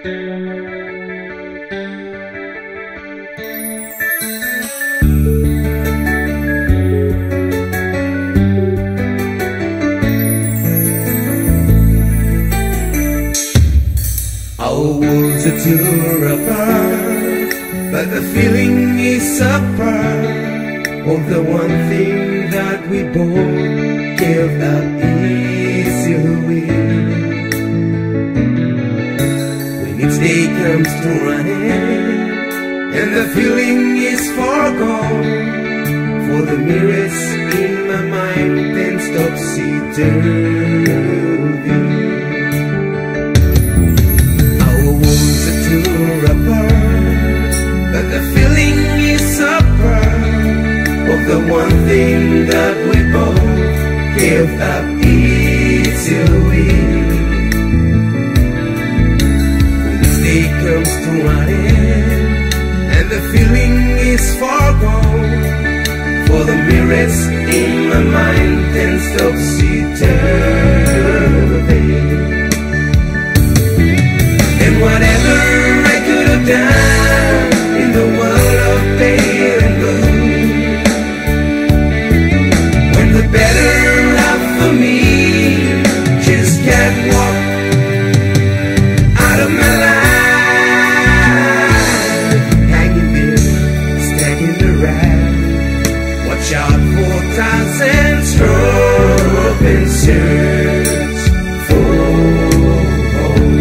Our worlds are too apart, but the feeling is a part of the one thing that we both give up easily. When each day comes to an end and the feeling is far gone, for the mirrors in my mind then topsy-turvy. But the feeling is a part of the one thing that we both give up easily. When this day comes to an end and the feeling is far gone, for the mirrors in my mind then topsy-turvy. And whatever I could have done in the world of pale and blue, when the better half of me just can't walk out of my life, hanging there, stacking the ride. Watch out for thousand stroke and search for home.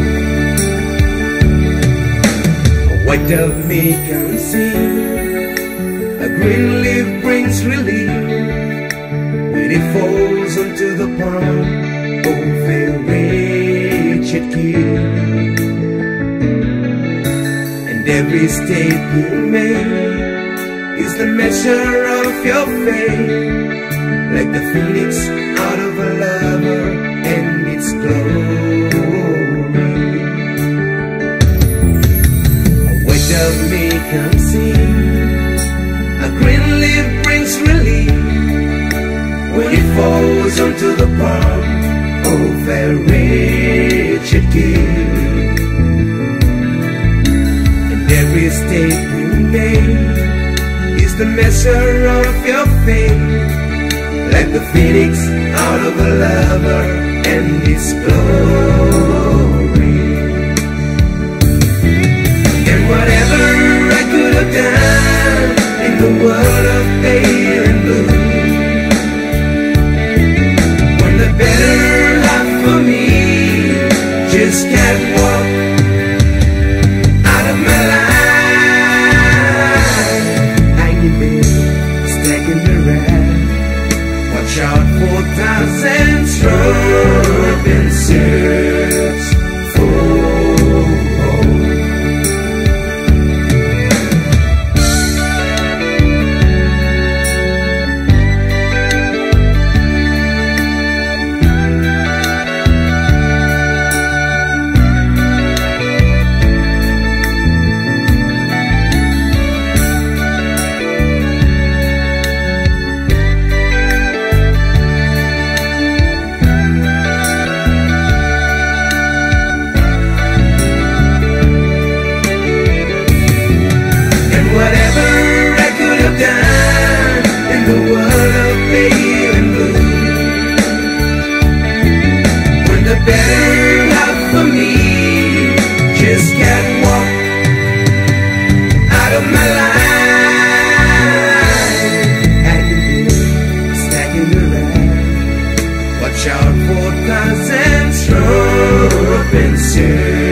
White dove may come sing, a green leaf brings relief when it falls onto the pond. Oh, fair wretched kid, and every step you make is the measure of your faith, like the phoenix out of a lover and its glory. Dove may come sing, a green leaf brings relief when it falls onto the pond. Oh, fair wretched kid, and every step you make is the measure of your faith, like the phoenix out of a lover and his glory. Whatever I could have done in the world of pale and blue, when the better half of me just can't walk out of my life, hanging there, stacking the ride. Watch out for thousand stroke and search for home. Watch out for thousand stroke and search.